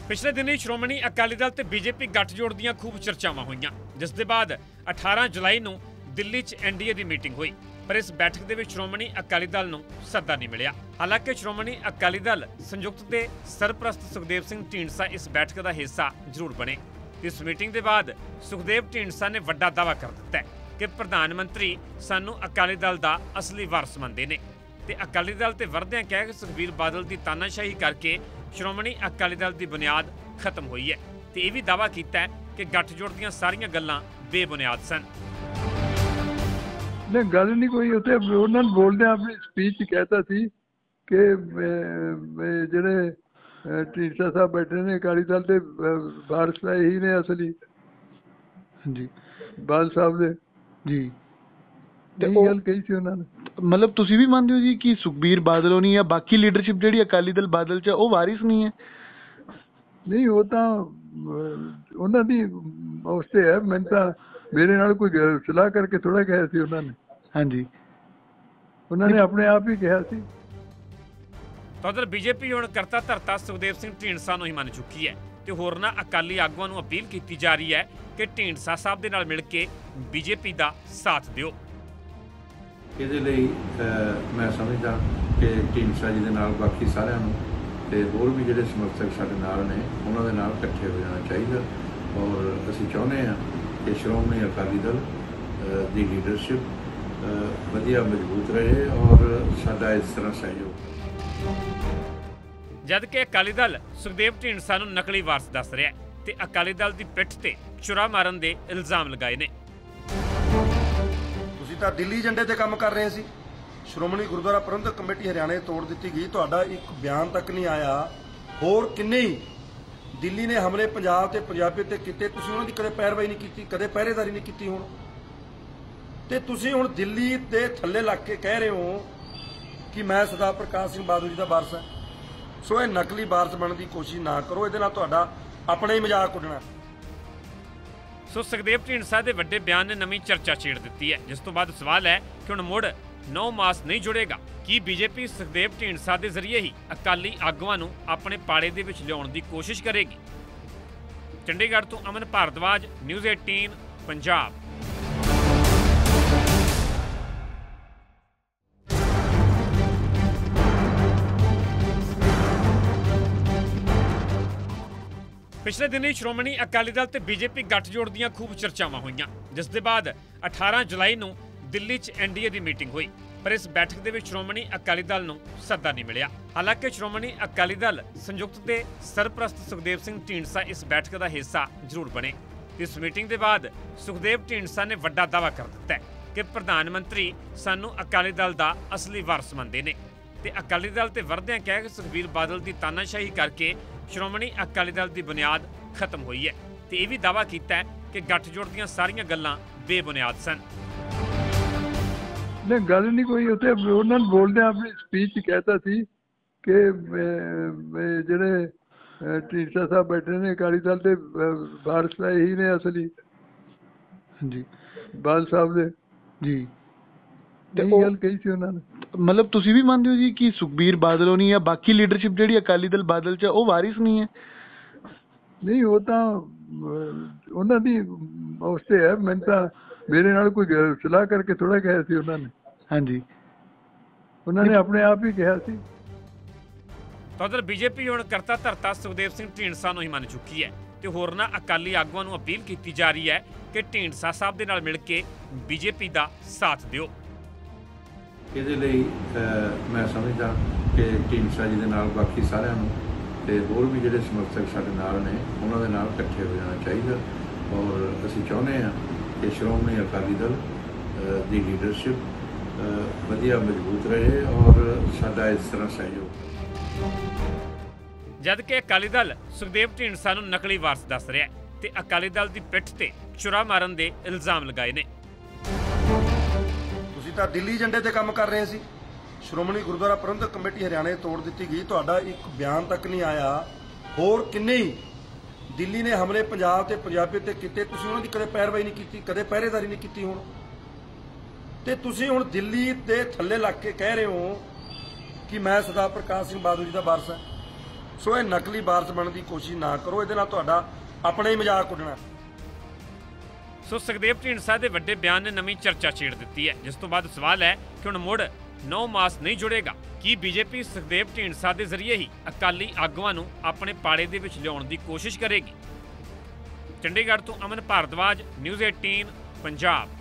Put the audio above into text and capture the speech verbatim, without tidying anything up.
पिछले दिनी श्रोमणी अकाली दल ते बीजेपी गठजोड़ दीआं खूब चर्चावां होईआं, जिस दे बाद अठारह जुलाई नूं दिल्ली च एनडीए दी मीटिंग हुई। पर इस बैठक दे विच श्रोमणी अकाली दल नूं सद्दा नहीं मिलिया। हालांकि श्रोमणी अकाली दल संयुक्त दे सरप्रस्त सुखदेव सिंह ढींडसा इस बैठक दा हिस्सा जरूर बने। इस मीटिंग दे बाद सुखदेव ढींडसा ने वड्डा दावा कर दिता है कि प्रधानमंत्री सानू अकाली दल दा असली वारस मनदे ने ते अकाली दल ते वरदियां कह के सुखबीर बादल दी तानाशाही करके श्रोमणी अकाली दल की बुनियाद खत्म हुई है ते यह भी दावा किया है कि गठजोड़ दीआं सारियां गल्लां बेबुनियाद सन। नहीं गल नहीं कोई उत्थे उन्होंने बोलदे अपनी स्पीच कहता सी कि जिहड़े ढींडसा साहब बैठे ने अकाली दल के वारस यही ने असली जी बादल साहब दे जी गल कही सी उन्होंने। मतलब तुसी भी मानते हो जी कि सुखबीर बादल होनी या बाकी लीडरशिप जिहड़ी अकाली दल बादल च ओह वारिस नहीं है? नहीं वो तो उन्हों की उससे है, मैं तो मेरे नाल कोई सलाह करके थोड़ा कहा सी उन्होंने। हाँ जी उन्होंने अपने आप ही कहा सी। तो उधर बीजेपी हुण करता धरता सुखदेव सिंह ढींडसा नूं ही मन चुकी है ते होरनां अकाली आगुआं नूं अपील की जा रही है कि ढींडसा साहब दे नाल मिल के बीजेपी का साथ दिओ। ਇਹਦੇ ਲਈ ਮੈਂ ਸਮਝਦਾ ਕਿ ਢੀਂਡਸਾ ਜੀ ਦੇ ਨਾਲ ਬਾਕੀ ਸਾਰਿਆਂ ਨੂੰ ਤੇ ਹੋਰ ਵੀ ਜਿਹੜੇ ਸਮਰਥਕ ਸਾਡੇ ਨਾਲ ਨੇ ਉਹਨਾਂ ਦੇ ਨਾਲ ਇਕੱਠੇ ਹੋ ਜਾਣਾ ਚਾਹੀਦਾ ਔਰ ਅਸੀਂ ਚਾਹੁੰਦੇ ਹਾਂ ਕਿ ਸ਼੍ਰੋਮਣੀ ਅਕਾਲੀ ਦਲ ਦੀ ਲੀਡਰਸ਼ਿਪ ਵਧੀਆ ਮਜ਼ਬੂਤ ਰਹੇ ਔਰ ਸਾਡਾ ਇਸ ਤਰ੍ਹਾਂ ਸਹਿਯੋਗ। जद कि अकाली दल सुखदेव ढींडसा नूं नकली वारस दस रहा है ते अकाली दल की पिठ ते छुरा मारन के इल्जाम लगाए ने। ਤਾਂ ਦਿੱਲੀ ਏਜੰਡੇ ਤੇ ਕੰਮ ਕਰ ਰਹੇ ਸੀ। ਸ਼੍ਰੋਮਣੀ ਗੁਰਦੁਆਰਾ ਪ੍ਰਬੰਧਕ ਕਮੇਟੀ ਹਰਿਆਣੇ ਤੋੜ ਦਿੱਤੀ ਗਈ, ਤੁਹਾਡਾ ਇੱਕ ਬਿਆਨ ਤੱਕ ਨਹੀਂ ਆਇਆ। ਹੋਰ ਕਿੰਨੇ ਹੀ ਦਿੱਲੀ ਨੇ ਹਮਲੇ ਪੰਜਾਬ ਤੇ ਪੰਜਾਬੀ ਤੇ ਕੀਤੇ, ਤੁਸੀਂ ਉਹਨਾਂ ਦੀ ਕਦੇ ਪੈਰਵਾਈ ਨਹੀਂ ਕੀਤੀ, ਕਦੇ ਪਹਿਰੇਦਾਰੀ ਨਹੀਂ ਕੀਤੀ। ਹੁਣ ਤੇ ਤੁਸੀਂ ਹੁਣ ਦਿੱਲੀ ਦੇ ਥੱਲੇ ਲੱਗ ਕੇ ਕਹਿ ਰਹੇ ਹੋ ਕਿ ਮੈਂ ਸਰਦਾਰ ਪ੍ਰਕਾਸ਼ ਸਿੰਘ ਬਾਦਲ ਜੀ ਦਾ ਵਾਰਸ ਹਾਂ। ਸੋ ਇਹ ਨਕਲੀ ਵਾਰਸ ਬਣਨ ਦੀ ਕੋਸ਼ਿਸ਼ ਨਾ ਕਰੋ, ਇਹਦੇ ਨਾਲ ਤੁਹਾਡਾ ਆਪਣਾ ਹੀ ਮਜ਼ਾਕ ਉੱਡਣਾ। सो सुखदेव ढींडसा के वड्डे बयान ने नवीं चर्चा छेड़ दी है, जिस तो बाद सवाल है कि हुण मुड़ नौ मास नहीं जुड़ेगा। की बीजेपी सुखदेव ढींडसा के जरिए ही अकाली आगुआं नूं अपने पाड़े दे विच लियाउण दी कोशिश करेगी? चंडीगढ़ तो अमन भारद्वाज, न्यूज़ अठारह पंजाब। पिछले दिनी श्रोमणी अकाली दल ते बीजेपी गठजोड़ दीआं खूब चर्चावां होईआं, जिस दे बाद अठारह जुलाई नूं दिल्ली च एनडीए दी मीटिंग हुई। पर इस बैठक दे विच श्रोमणी अकाली दल नूं सद्दा नहीं मिलिया। हालांकि श्रोमणी अकाली दल संयुक्त दे सरप्रस्त सुखदेव सिंह ढींडसा इस बैठक का हिस्सा जरूर बने। इस मीटिंग के बाद सुखदेव ढींडसा ने वड्डा दावा कर दिता है कि प्रधानमंत्री सानू अकाली दल का असली वारस मनदे ने ते अकाली दल ते वरदियां कह के सुखबीर बादल की तानाशाही करके श्रोमणी अकाली दल की बुनियाद खत्म हुई है ते यह भी दावा किया है कि गठजोड़ दीआं सारियां गल्लां बेबुनियाद सन। नहीं गल नहीं कोई उत्थे उन्होंने बोलदे अपनी स्पीच कहता सी कि जिहड़े ढींडसा साहब बैठे ने अकाली दल के वारस यही ने असली जी बादल साहब दे जी गल कही सी उन्होंने। मतलब तुसी भी मानते हो जी कि सुखबीर बादल होनी या बाकी लीडरशिप जिहड़ी अकाली दल बादल च ओह वारिस नहीं है? नहीं वो तो उन्हों की उससे है, मैं तो मेरे नाल कोई सलाह करके थोड़ा कहा सी उन्होंने। हाँ जी उन्होंने अपने आप ही कहा सी। तो उधर बीजेपी हुण करता धरता सुखदेव सिंह ढींडसा नूं ही मन चुकी है ते होरनां अकाली आगुआं नूं अपील की जा रही है कि ढींडसा साहब दे नाल मिल के बीजेपी का साथ दिओ। ਇਹਦੇ ਲਈ ਮੈਂ ਸਮਝਦਾ ਕਿ ਢੀਂਡਸਾ ਜੀ ਦੇ ਨਾਲ ਬਾਕੀ ਸਾਰਿਆਂ ਨੂੰ ਤੇ ਹੋਰ ਵੀ ਜਿਹੜੇ ਸਮਰਥਕ ਸਾਡੇ ਨਾਲ ਨੇ ਉਹਨਾਂ ਦੇ ਨਾਲ ਇਕੱਠੇ ਹੋ ਜਾਣਾ ਚਾਹੀਦਾ ਔਰ ਅਸੀਂ ਚਾਹੁੰਦੇ ਹਾਂ ਕਿ ਸ਼੍ਰੋਮਣੀ ਅਕਾਲੀ ਦਲ ਦੀ ਲੀਡਰਸ਼ਿਪ ਵਧੀਆ ਮਜ਼ਬੂਤ ਰਹੇ ਔਰ ਸਾਡਾ ਇਸ ਤਰ੍ਹਾਂ ਸਹਿਯੋਗ। जद कि अकाली दल सुखदेव ढींडसा नूं नकली वारस दस रहा है ते अकाली दल की पिठ ते छुरा मारन के इल्जाम लगाए ने। ਤਾਂ ਦਿੱਲੀ ਏਜੰਡੇ ਤੇ ਕੰਮ ਕਰ ਰਹੇ ਸੀ। ਸ਼੍ਰੋਮਣੀ ਗੁਰਦੁਆਰਾ ਪ੍ਰਬੰਧਕ ਕਮੇਟੀ ਹਰਿਆਣੇ ਤੋੜ ਦਿੱਤੀ ਗਈ, ਤੁਹਾਡਾ ਇੱਕ ਬਿਆਨ ਤੱਕ ਨਹੀਂ ਆਇਆ। ਹੋਰ ਕਿੰਨੇ ਹੀ ਦਿੱਲੀ ਨੇ ਹਮਲੇ ਪੰਜਾਬ ਤੇ ਪੰਜਾਬੀ ਤੇ ਕੀਤੇ, ਤੁਸੀਂ ਉਹਨਾਂ ਦੀ ਕਦੇ ਪੈਰਵਾਈ ਨਹੀਂ ਕੀਤੀ, ਕਦੇ ਪਹਿਰੇਦਾਰੀ ਨਹੀਂ ਕੀਤੀ। ਹੁਣ ਤੇ ਤੁਸੀਂ ਹੁਣ ਦਿੱਲੀ ਦੇ ਥੱਲੇ ਲੱਗ ਕੇ ਕਹਿ ਰਹੇ ਹੋ ਕਿ ਮੈਂ ਸਰਦਾਰ ਪ੍ਰਕਾਸ਼ ਸਿੰਘ ਬਾਦਲ ਜੀ ਦਾ ਵਾਰਸ ਹਾਂ। ਸੋ ਇਹ ਨਕਲੀ ਵਾਰਸ ਬਣਨ ਦੀ ਕੋਸ਼ਿਸ਼ ਨਾ ਕਰੋ, ਇਹਦੇ ਨਾਲ ਤੁਹਾਡਾ ਆਪਣਾ ਹੀ ਮਜ਼ਾਕ ਉੱਡਣਾ। ਸੋ ਸੁਖਦੇਵ ਢੀਂਡਸਾ ਦੇ ਵੱਡੇ ਬਿਆਨ ਨੇ ਨਵੀਂ ਚਰਚਾ ਛੇੜ ਦਿੱਤੀ ਹੈ, ਜਿਸ ਤੋਂ ਬਾਅਦ ਸਵਾਲ ਹੈ ਕਿ ਹੁਣ ਮੁੜ ਨੌ ਮਾਸ ਨਹੀਂ ਜੁੜੇਗਾ। ਕੀ ਬੀਜੇਪੀ ਸੁਖਦੇਵ ਢੀਂਡਸਾ ਦੇ ਜ਼ਰੀਏ ਹੀ ਅਕਾਲੀ ਆਗੂਆਂ ਨੂੰ ਆਪਣੇ ਪਾੜੇ ਦੇ ਵਿੱਚ ਲਿਆਉਣ ਦੀ ਕੋਸ਼ਿਸ਼ ਕਰੇਗੀ? ਚੰਡੀਗੜ੍ਹ ਤੋਂ ਅਮਨ ਭਾਰਦਵਾਜ, ਨਿਊਜ਼ ਅਠਾਰਾਂ ਪੰਜਾਬ।